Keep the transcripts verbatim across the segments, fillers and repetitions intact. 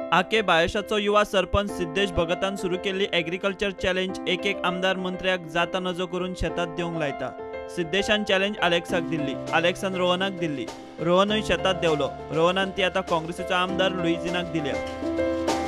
आके बायशाचो युवा सरपंच सिद्धेश भगतान सुरू केल्ली एग्रीकल्चर चॅलेंज एक एक आमदार मंत्र्याक जाता नजो करून शेतात देवंक लायता। सिद्धेशान चॅलेंज अलेक्साक दिल्ली, अलेक्सान रोहनाक दिल्ली, रोहनूय शेतात देवलो, रोहनान ती आता काँग्रेसीचो आमदार लुइजिनाक दिल्या।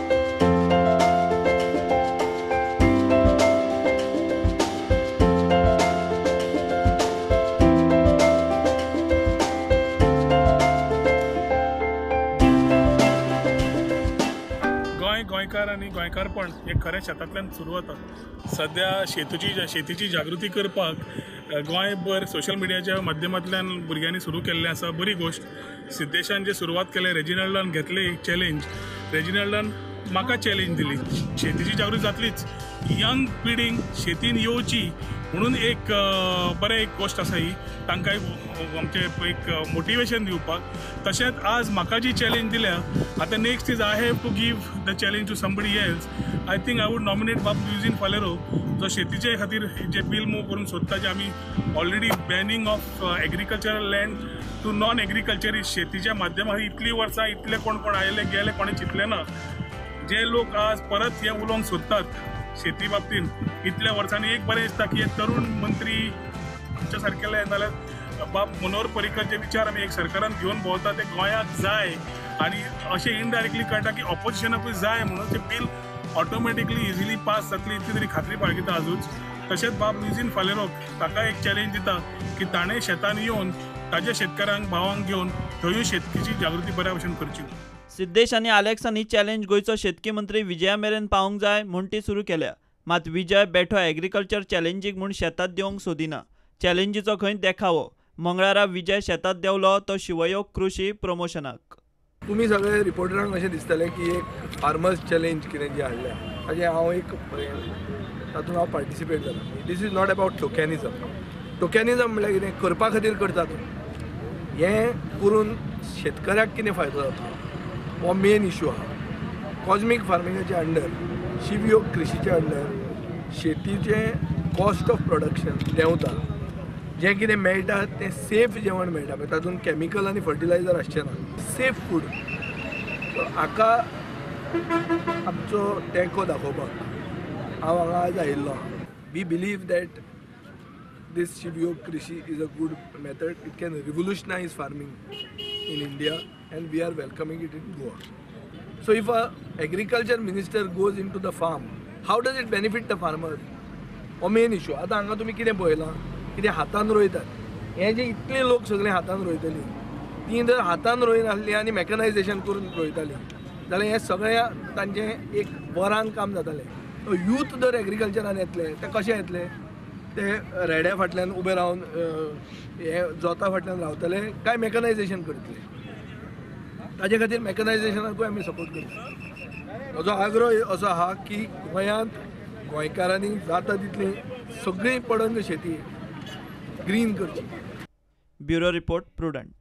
गोंयकार आनी गोंयकारपण हे खरे शेतांतल्यान सुरू जाता। सध्या शेतीची शेतीची जागृती करपाक गोंयभर सोशल मिडियाच्या माध्यमांतल्यान भुरग्यांनी सुरू केल्लें आसा। बरी गोष्ट। सिद्धेशान जे सुरवात केले, रेजिनल्डान घेतले एक चॅलेंज, रेजिनल्डान म्हाका चॅलेंज दिली। शेतीची जागृती जातलीच, यंग पिढींक शेतीन येवची म्हणून एक बरें एक गोष्ट आसा ही, तांकां आमचे एक मोटिवेशन दिवपाक। तशेंच आज म्हाका जी चॅलेंज दिल्या, आतां next is I have to give the challenge to somebody else. I think I would nominate Bab Luizinho Faleiro, जो शेतीचे खातीर जे बील मूव करून सोदता, जे आमी already banning of agricultural land to non agriculturist. शेतीच्या माध्यमांत इतलीं वर्सां इतले कोण कोण आयले गेले कोणें चिंतलें ना। जे लोक आज परत हे उलोवंक सोदतात शेती बाबतीन इतल्या वर्सांनी, एक बरें दिसता की तरुण मंत्री आमच्या सारकेले नाल्यार बाब मनोहर पर्रीकर जे विचार आमी एक सरकारान घेवन भोंवता ते गोंयाक जाय, आनी अशें इनडायरेक्टली कळटा की ऑपोजिशनाकूय जाय म्हणून ते बील ऑटोमॅटिकली इजिली पास जातली इतली तरी खात्री बाळगिता आजूच। तशेंच बाब लुइझिनो फालेरोक ताका एक चॅलेंज दिता की ताणें शेतान येवन ताज्या शेतकारांक भावांक घेवन थंयूय शेतकीची जागृती बऱ्या भशेन करची। सिद्धेश आनी अलेक्सान ही चॅलेंज गोंयचो शेतकी मंत्री विजया मेरेन पावंक जाय म्हूण ती सुरू केल्या। मात विजय बेठो एग्रीकल्चर चॅलेंजीक म्हूण शेतात देवंक सोदिना। चॅलेंजीचो खंय देखावो। मंगळारा विजय शेतात देवलो तो शिवयोग कृषी प्रमोशनाक। तुम्ही सगळे रिपोर्टरांक अशें दिसतलें की एक फार्मर्स चॅलेंज कितें जी हाडल्या, ताजें हांव एक तातूंत हांव पार्टिसिपेट जालां। This is not about tokenism. Tokenism म्हळ्यार कितें, करपा खातीर करतात, हें करून शेतकऱ्याक कितें फायदो जाता हो मेन इशू आहा। कॉस्मीक फार्मिंगाच्या अंडर, शिवयोग कृषीच्या अंडर शेतीचें कॉस्ट ऑफ प्रोडक्शन देंवता। जें कितें मेळटा तें सेफ जेवण मेळटा पळय, तातूंत कॅमिकल आनी फर्टिलायझर आसचें ना, सेफ फूड। सो हाका आमचो तेंको दाखोवपाक हांव हांगा आज आयिल्लो आहा। We believe that this Shivyog Krishi is a good method. It can revolutionize farming in India and we are welcoming it in Goa. So if a agriculture minister goes into the farm, how does it benefit the farmers? हो main issue. आता हांगा तुमी कितें पळयलां, कितें हातान रोयतात, हे जे इतले लोक सगळे हातान रोयतली, ती जर हातान रोयनासली आनी मॅकनायजेशन करून रोयताली जाल्यार हे सगळ्या तांचें एक वरान काम जातालें। यूथ जर एग्रीकल्चरान येतले ते कशें येतले, ते रेड्या फाटल्यान उबे रावन हे जोता फाटल्यान रावतले काय मॅकनायजेशन करतले। ताजे खातीर मॅकनायजेशनाकूय आमी सपोर्ट करता। म्हजो आग्रह असो आहा की गोंयांत गोंयकारांनी जाता तितली सगळी पडंग शेती ग्रीन करची। Bureau report, prudent.